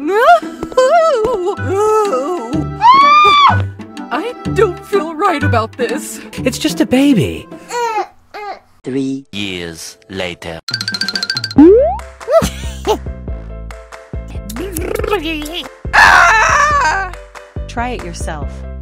I don't feel right about this. It's just a baby. 3 years later. Try it yourself.